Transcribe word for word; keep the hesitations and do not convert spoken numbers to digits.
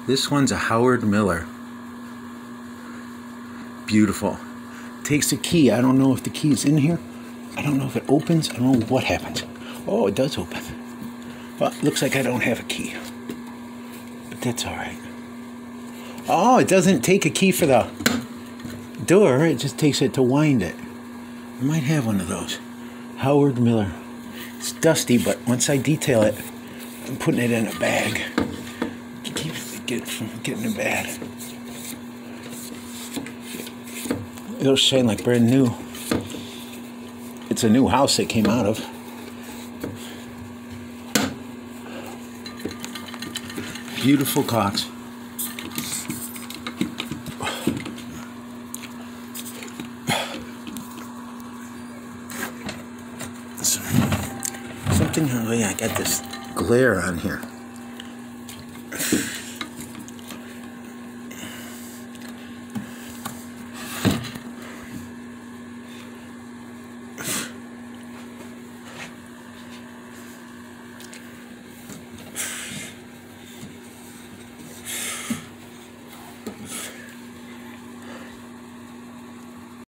This one's a Howard Miller. Beautiful. Takes a key. I don't know if the key is in here. I don't know if it opens. I don't know what happens. Oh, it does open. Well, it looks like I don't have a key. But that's alright. Oh, it doesn't take a key for the door. It just takes it to wind it. I might have one of those. Howard Miller. It's dusty, but once I detail it, I'm putting it in a bag. It keeps it from getting bad. It'll shine like brand new. It's a new house it came out of. Beautiful cocks. Something, oh yeah, I got this glare on here.